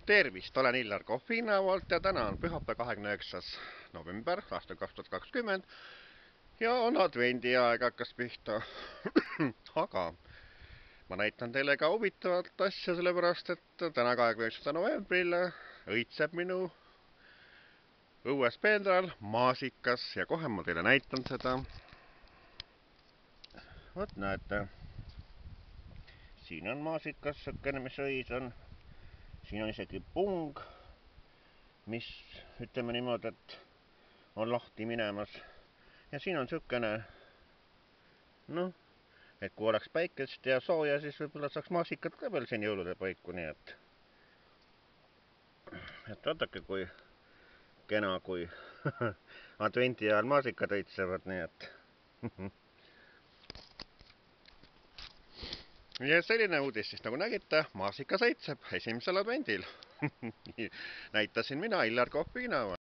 Tervist, olen Illar Kohvinaualt ja täna on pühapäev 29. november aastal 2020 ja on advendiaeg hakkas pihta. Aga ma näitan teile ka huvitavat asja, sellepärast et täna 29. novembril õitseb minu õues peenral maasikas ja kohe ma teile näitan seda. Vot näete, siin on maasikas, sõkkene, mis õis on. Siin on isegi pung, mis ütleme niimoodi, et on lahti minemas. Ja siin on sõkkene, noh, et kui oleks päikest ja sooja, siis võib-olla saaks maasikat ka veel siin jõulude paiku, nii et vaadake, kui kena, kui advendi ajal maasikad õitsevad, nii et ja selline uudis siis, nagu nägite, maasikas õitseb esimesel advendil. Näitasin mina, Illar Kohvinaualt.